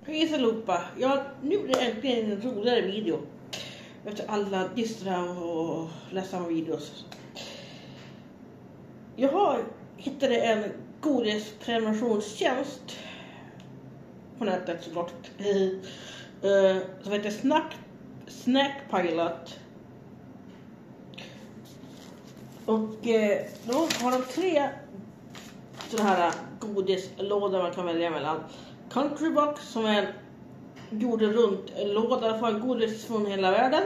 Hej allihopa! Nu blir det äntligen en roligare video. Efter alla dystra och ledsamma videos. Jag har hittat en godisprenumerationsstjänst på nätet såklart. Som heter Snackpilot. Och då har de 3 sådana här godislådor man kan välja mellan. Countrybox som är en jorden runt låda för godis från hela världen.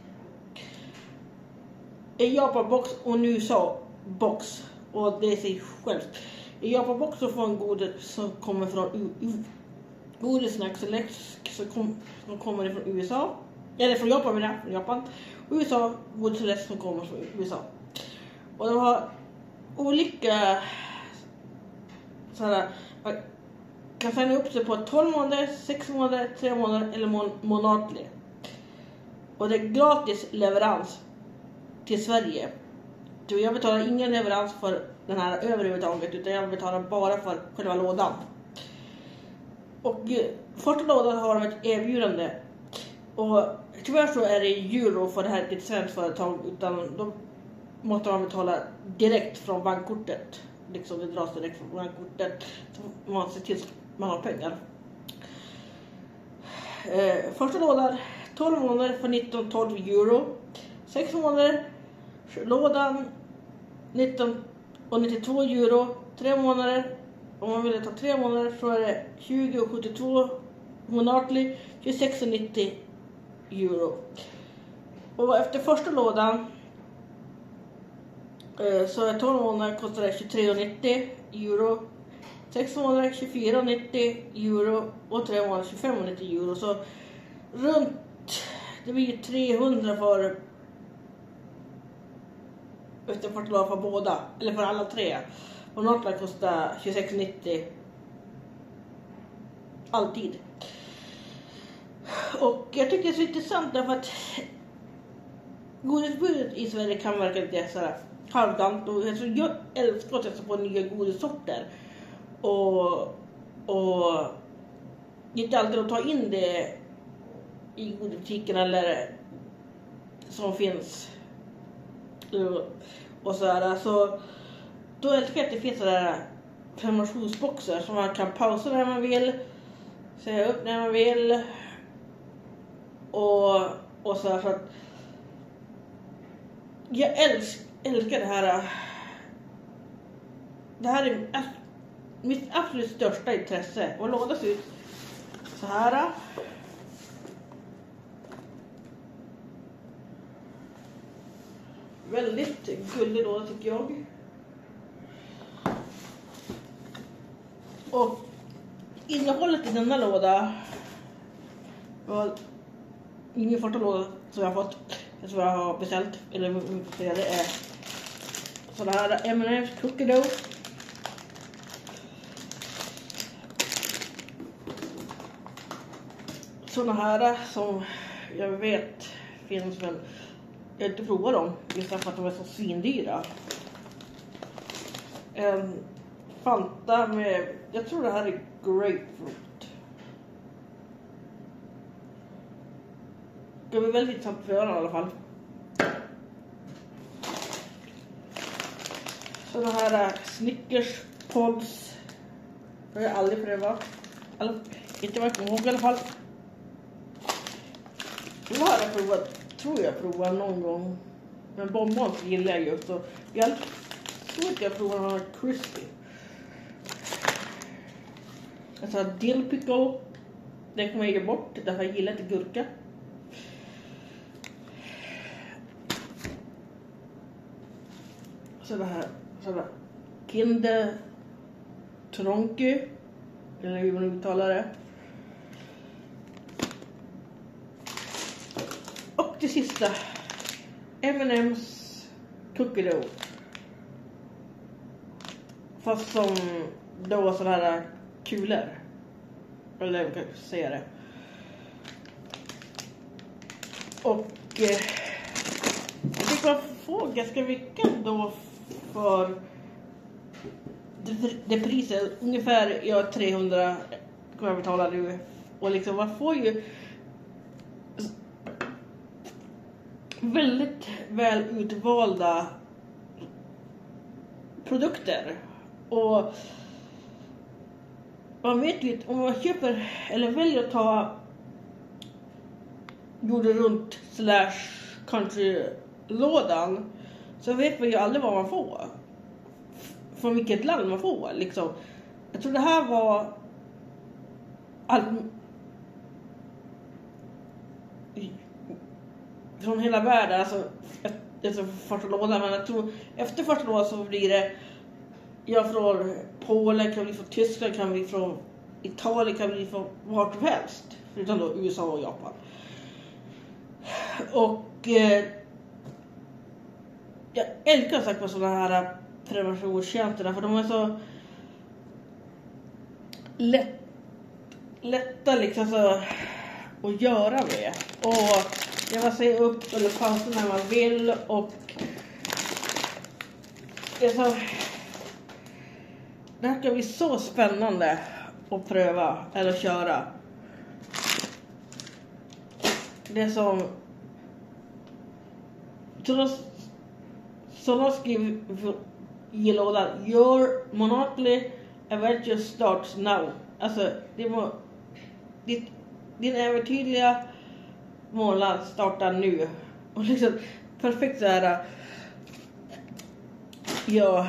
En Japanbox och en USA-box. Och det är sig självt. En Japanbox så får en godis som kommer från Godisnacks och läsk som kommer från USA. Eller från Japan menar jag, från Japan. Och USA, godis och läsk som kommer från USA. Och de har olika sådana. Man kan signa upp sig på 12 månader, 6 månader, 3 månader eller månatlig. Och det är gratis leverans till Sverige. Så jag betalar ingen leverans för den här överhuvudtaget, utan jag betalar bara för själva lådan. Och första lådan har de ett erbjudande. Och tyvärr så är det euro för det här ett svenskt företag, utan då måste man betala direkt från bankkortet. Liksom det dras direkt från bankkortet. Så man ser till att man har pengar. Första lådan 12 månader för 19-12 euro. 6 månader lådan 19,92 euro. 3 månader, om man vill ta 3 månader så är det 20,72 månatlig, 26,90 euro. Och efter första lådan så är 12 månader kostar det 23,90 euro. 6 månader 24,90 euro och 3 månader 25,90 euro. Så runt, det blir 300 för efter första lådan för båda, eller för alla 3. Och något kostar 26,90 alltid. Och jag tycker det är så intressant därför att godisbudet i Sverige kan verka lite så här halvdant, och jag älskar att testa på nya godissorter. Och inte alltid att ta in det i godisbutiken eller som finns och så här. Så då älskar jag att det finns sådär prenumerationsboxar som man kan pausa när man vill, säga upp när man vill och så här. Så att jag älskar det här. Det här är mitt absolut största intresse. Och lådan ser ut så här. Väldigt gullig låda tycker jag. Och innehållet i denna låda var ingen första låda som jag har fått. Jag tror jag har beställt, eller det är sådana här M&M's cookie dough. Sådana här som jag vet finns, men jag har inte provat dem just för att de är så svindyra. En Fanta med, jag tror det här är grapefruit. Det blir väldigt intressant för öronen i alla fall. Sådana här Snickers pods. Det har jag aldrig prövat. Inte vad jag kommer ihåg i alla fall. Det har jag provat, tror jag provar någon gång. Men bonbons gillar jag ju. Så jag tror inte jag provar någon crispy. Alltså dill pickle. Det kommer jag ge bort därför jag gillar inte gurka. Så det här Kinder Tronky, eller hur man uttalar det. Och det sista, M&M's cookie dough. Fast som då sådana här kulor. Eller jag kan säga det. Och jag tycker man får ganska mycket då för det priset. Ungefär 300 kommer jag betala nu Och liksom man får ju väldigt väl utvalda produkter. Och man vet ju att om man köper eller väljer att ta jorden runt / country-lådan, så vet man ju aldrig vad man får. Från vilket land man får liksom. Jag tror det här var allt från hela världen, alltså första lådan, men jag tror efter första lådan så blir det från Polen, kan bli från Tyskland, kan bli från Italien, kan bli från vart som helst, utan då USA och Japan. Och jag älskar sagt på sådana här prenumerationstjänster, för de är så lätta liksom så att göra med. Och jag vill säga upp eller pausa när man vill, och det är så, det här kan bli så spännande att pröva eller köra. Det är som så de skriver i lådan: Your Monopoly adventure starts now. Alltså din äventyrliga månad startar nu. Och liksom perfekt så här, ja,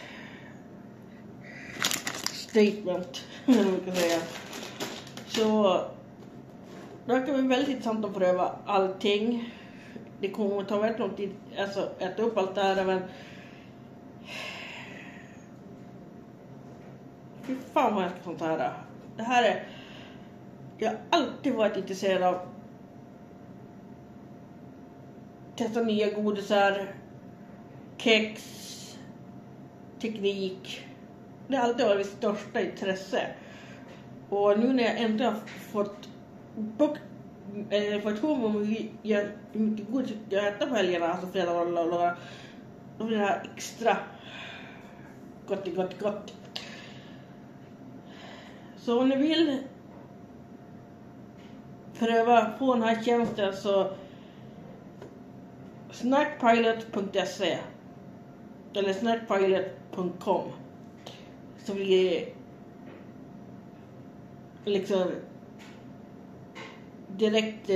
statement, eller vad man kan säga. Så det kan bli väldigt intressant att pröva allting. Det kommer att ta väldigt lång tid, alltså äta upp allt det här, men fy fan vad jag älskar sånt här. Det här är, jag har alltid varit intresserad av testa nya godisar, kex, teknik. Det har alltid varit mitt största intresse. Och nu när jag äntligen har fått hum om hur mycket godis jag äter på helgerna, alltså fredag och lördag, då blir det här extra gott. Så om ni vill pröva på den här tjänsten, så snackpilot.se eller snackpilot.com, så blir det liksom direkt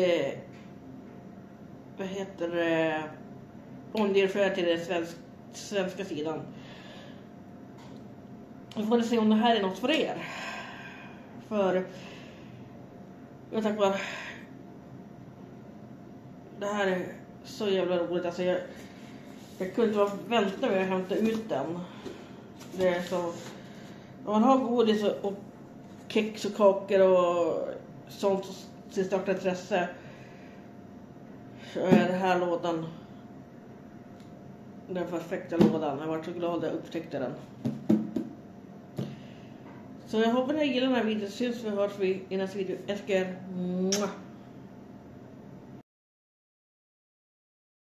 omdirigera till den svenska sidan. Vi får se om det här är något för er. För jag tänker bara, det här är så jävla roligt. Alltså jag kunde inte bara vänta med att hämta ut den. Det är så, om man har godis och kex och kakor och sånt till största intresse, så är det här lådan den perfekta lådan. Jag var så glad att jag upptäckte den. Så jag hoppas att ni gillar den här videon. Syns vi, hörs vi i nästa video. Älskar er.